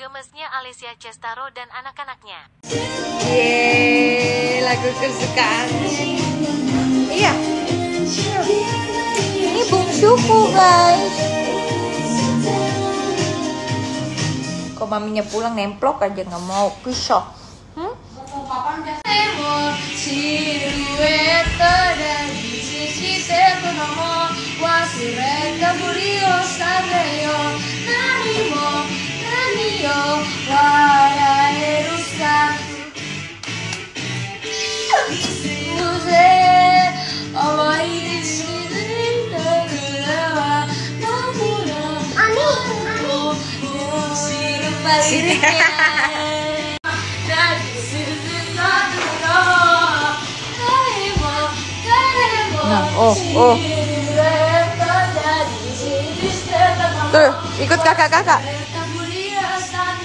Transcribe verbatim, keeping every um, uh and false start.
Gemesnya Alessia Cestaro dan anak-anaknya. Yeay, lagu kesukaan. Iya. Ini bungsuku guys. Kok maminya pulang nemplok aja nggak mau pisah. Hmm? Nah, oh, oh. Tuh, ikut kakak-kakak.